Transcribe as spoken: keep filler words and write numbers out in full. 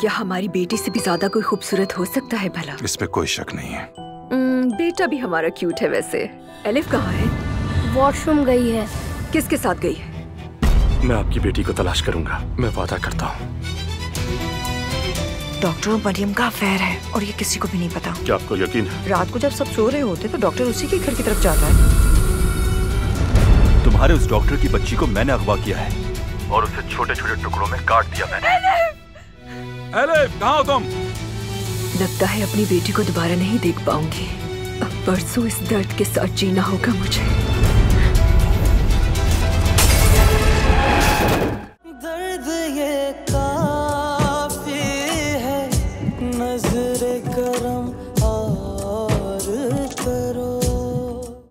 क्या हमारी बेटी से भी ज्यादा कोई खूबसूरत हो सकता है भला? इसमें कोई शक नहीं है। बेटा भी हमारा क्यूट है वैसे। एलिफ कहाँ है? वॉशरूम गई है। किसके साथ गई है? मैं आपकी बेटी को तलाश करूंगा, मैं वादा करता हूँ। डॉक्टर और मरियम का अफेयर है और ये किसी को भी नहीं पता। क्या आपको यकीन है? रात को जब सब सो रहे होते तो डॉक्टर उसी के घर की तरफ जाता है। तुम्हारे उस डॉक्टर की बच्ची को मैंने अगवा किया है और उसे छोटे छोटे टुकड़ों में काट दिया मैंने। एलिफ, कहाँ हो तुम? लगता है अपनी बेटी को दोबारा नहीं देख पाऊंगी। अब परसों इस दर्द के साथ जीना होगा मुझे।